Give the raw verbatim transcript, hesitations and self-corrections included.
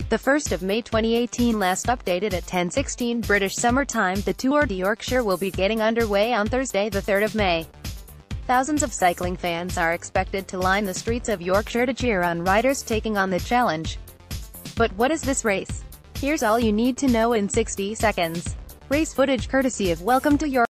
The first of May twenty eighteen, last updated at ten sixteen British Summer Time. The Tour de Yorkshire will be getting underway on Thursday, the third of May. Thousands of cycling fans are expected to line the streets of Yorkshire to cheer on riders taking on the challenge. But what is this race? Here's all you need to know in sixty seconds. Race footage courtesy of Welcome to Yorkshire.